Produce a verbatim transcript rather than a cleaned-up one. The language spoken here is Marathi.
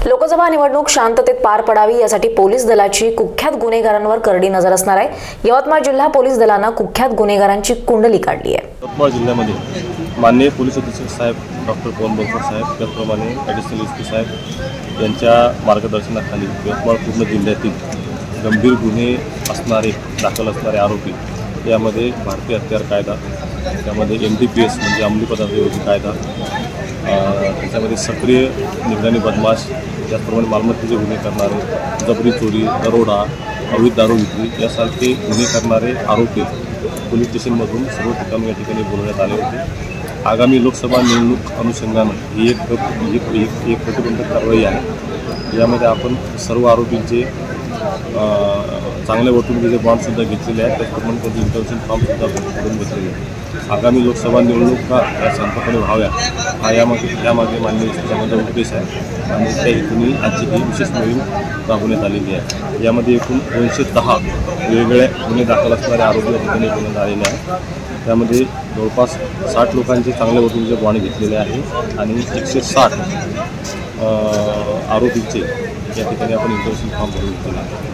लोकसभा निवडणूक शांततेत पार पडावी यासाठी पोलीस दलाची कुख्यात गुन्हेगारांवर करडी नजर असणार आहे। यवतमाळ जिल्हा पोलीस दलाने कुख्यात गुन्हेगारांची कुंडली काढली आहे। यवतमाळ जिल्ह्यामध्ये माननीय पोलीस अधीक्षक साहेब डॉक्टर पवन बोरकर साहेब त्याचप्रमाणे ॲडिशनल एस पी साहेब यांच्या मार्गदर्शनाखाली यवतमाळ पूर्ण जिल्ह्यातील गंभीर गुन्हे असणारे दाखल असणारे आरोपी यामध्ये भारतीय हत्यार कायदा, त्यामध्ये एम डी पी एस म्हणजे अंमली पदार्थ विरोधी कायदा, त्याच्यामध्ये सक्रिय निगराणी बदमाश, त्याचप्रमाणे मालमत्तेचे गुन्हे करणारे, जबरी चोरी, दरोडा, अवैध दारू विक्री यासारखे गुन्हे करणारे आरोपी पोलीस स्टेशनमधून सर्व ठिकाणी या ठिकाणी बोलवण्यात आले होते। आगामी लोकसभा निवडणूक अनुषंगानं ही एक एक एक एक प्रतिबंधक कारवाई आहे। यामध्ये आपण सर्व आरोपींचे चांगल्या वटून बॉन्डसुद्धा घेतलेले आहेत, त्याचप्रमाणे त्यांचे इंटरव्ह्यूशन फॉर्मसुद्धा करून घेतलेले आहेत। आगामी लोकसभा निवडणुका या शांतपणे व्हाव्या हा यामागे यामागे माननीय माझा उद्देश आहे आणि त्या हेतूने आजची ही विशेष मोहीम राबवण्यात आलेली आहे। यामध्ये एकूण दोनशे दहा वेगवेगळ्या गुन्हे दाखल असणारे आरोपी या ठिकाणी बोलण्यात आलेले आहेत। त्यामध्ये जवळपास साठ लोकांचे चांगल्या वटूंचे बॉन्ड घेतलेले आहे आणि एकशे साठ आरोपींचे या ठिकाणी आपण इंटरव्ह्यूशन फॉर्म भरून घेतलेले आहे।